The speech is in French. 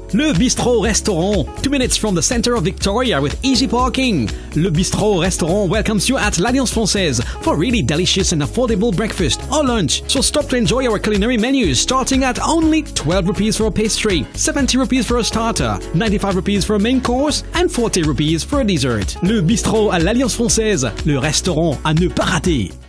Le Bistrot Restaurant, 2 minutes from the center of Victoria with easy parking. Le Bistrot Restaurant welcomes you at l'Alliance Française for really delicious and affordable breakfast or lunch. So stop to enjoy our culinary menus starting at only 12 rupees for a pastry, 70 rupees for a starter, 95 rupees for a main course and 40 rupees for a dessert. Le Bistrot à l'Alliance Française, le restaurant à ne pas rater.